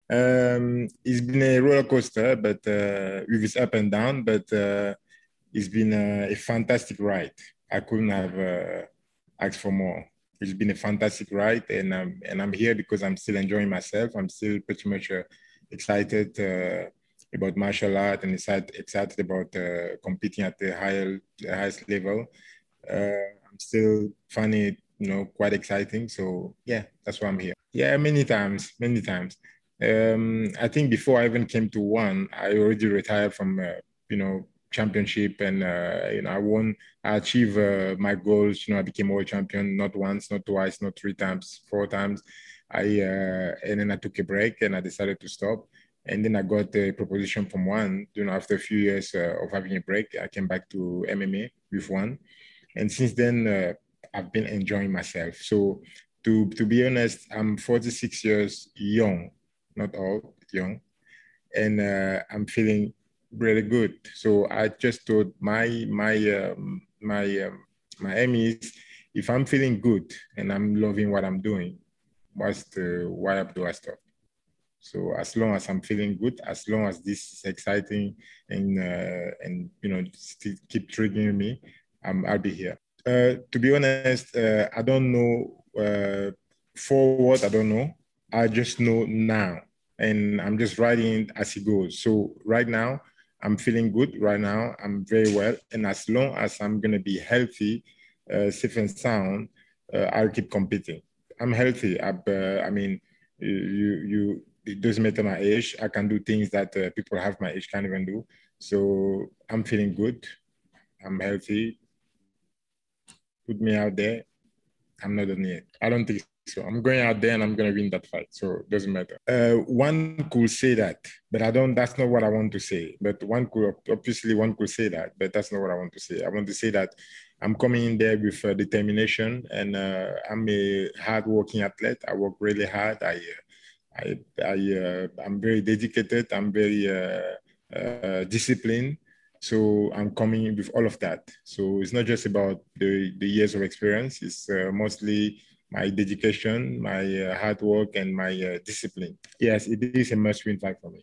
It's been a roller coaster, but with its up and down. But it's been a fantastic ride. I couldn't have asked for more. It's been a fantastic ride, and I'm here because I'm still enjoying myself. I'm still pretty much excited about martial art and excited about competing at the highest level. I'm still finding it, quite exciting. So yeah, that's why I'm here. Yeah, many times, many times. I think before I even came to ONE, I already retired from, championship, and I achieved my goals. I became world champion not once, not twice, not three times, four times. And then I took a break and I decided to stop. And then I got a proposition from ONE. After a few years of having a break, I came back to MMA with ONE. And since then, I've been enjoying myself. So to be honest, I'm 46 years young, not old, young, and I'm feeling really good. So I just thought my aim is, if I'm feeling good and I'm loving what I'm doing, why do I stop? So as long as I'm feeling good, as long as this is exciting and still keep triggering me, I'll be here. To be honest, I don't know forward. I don't know. I just know now, and I'm just riding it as it goes. So right now, I'm feeling good. Right now, I'm very well, and as long as I'm gonna be healthy, safe and sound, I'll keep competing. I'm healthy. I mean, you. It doesn't matter my age. I can do things that people have my age can't even do. So I'm feeling good. I'm healthy. Put me out there. I'm not done yet. I don't think so. I'm going out there and I'm going to win that fight. So it doesn't matter. One could say that, but I don't, that's not what I want to say. But obviously one could say that, but that's not what I want to say. I want to say that I'm coming in there with determination, and I'm a hardworking athlete. I work really hard. I'm very dedicated. I'm very disciplined. So I'm coming with all of that. So it's not just about the years of experience. It's mostly my dedication, my hard work, and my discipline. Yes, it is a must-win fight for me.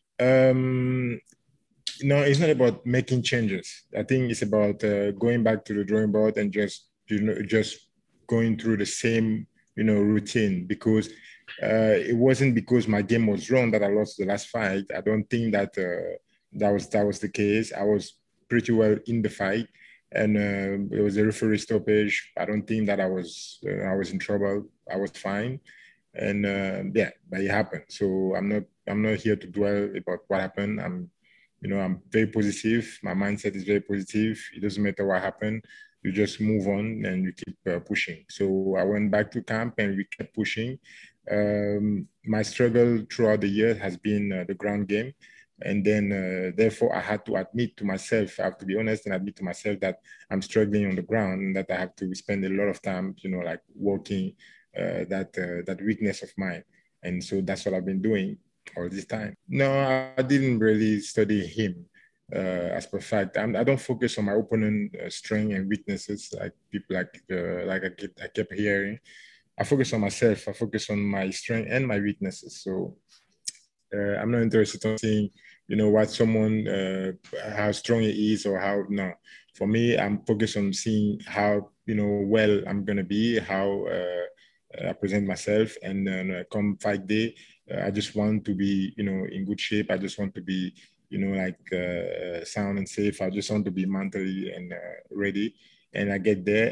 No, it's not about making changes. I think it's about going back to the drawing board and just going through the same, routine, because it wasn't because my game was wrong that I lost the last fight. I don't think that that was the case. I was pretty well in the fight, and it was a referee stoppage. I don't think that I was in trouble. I was fine, and yeah, but it happened. So I'm not here to dwell about what happened. I'm very positive. My mindset is very positive. It doesn't matter what happened. You just move on and you keep pushing. So I went back to camp and we kept pushing. My struggle throughout the year has been the ground game. And then, therefore, I had to admit to myself, I have to be honest and admit to myself that I'm struggling on the ground, and that I have to spend a lot of time, like working that weakness of mine. And so that's what I've been doing all this time. No, I didn't really study him as per fact. I don't focus on my opponent strength and weaknesses like people like I kept hearing. I focus on myself. I focus on my strength and my weaknesses. So I'm not interested in seeing, what someone, how strong he is or how, no. For me, I'm focused on seeing how, well I'm going to be, how I present myself. And come fight day, I just want to be, in good shape. I just want to be, sound and safe. I just want to be mentally and ready. And I get there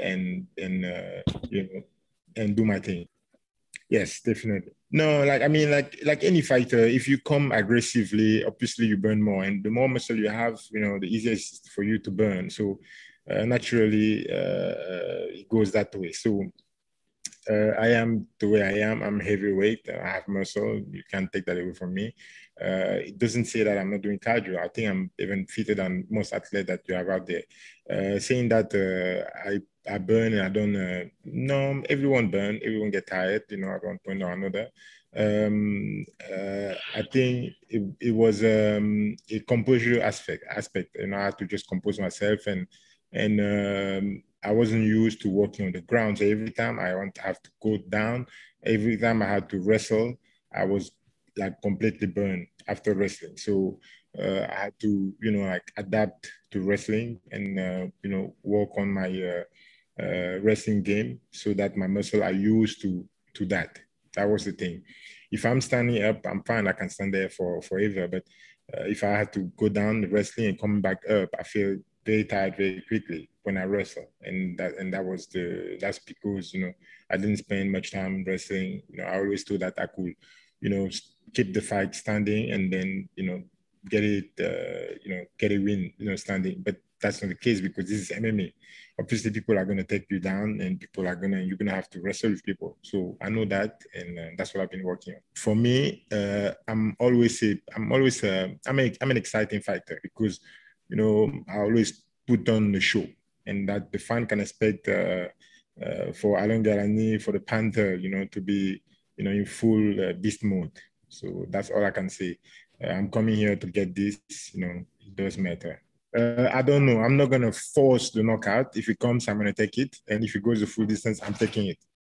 and do my thing. Yes, definitely. No, like I mean, like any fighter, if you come aggressively, obviously you burn more, and the more muscle you have, the easier it's for you to burn. So naturally, it goes that way. So I am the way I am. I'm heavyweight. I have muscle. You can't take that away from me. It doesn't say that I'm not doing cardio. I think I'm even fitter than most athletes that you have out there. Saying that I burn and I don't. No, everyone burn. Everyone get tired. At one point or another. I think it was a composure aspect. I had to just compose myself, and I wasn't used to working on the ground. So every time I want to have to go down, every time I had to wrestle, I was like completely burned after wrestling. So I had to, like adapt to wrestling and, work on my wrestling game so that my muscle are used to that. That was the thing. If I'm standing up, I'm fine. I can stand there for forever. But if I had to go down the wrestling and come back up, I feel very tired very quickly when I wrestle. And that's because, I didn't spend much time wrestling. I always thought that I could, keep the fight standing and then, get it, get a win, standing. But that's not the case because this is MMA. Obviously, people are going to take you down and you're going to have to wrestle with people. So I know that. And that's what I've been working on. For me, I'm an exciting fighter because, I always put on the show and that the fan can expect for Alain Ngalani, for the Panther, to be, in full beast mode. So that's all I can say. I'm coming here to get this, it does matter. I don't know. I'm not going to force the knockout. If it comes, I'm going to take it. And if it goes the full distance, I'm taking it.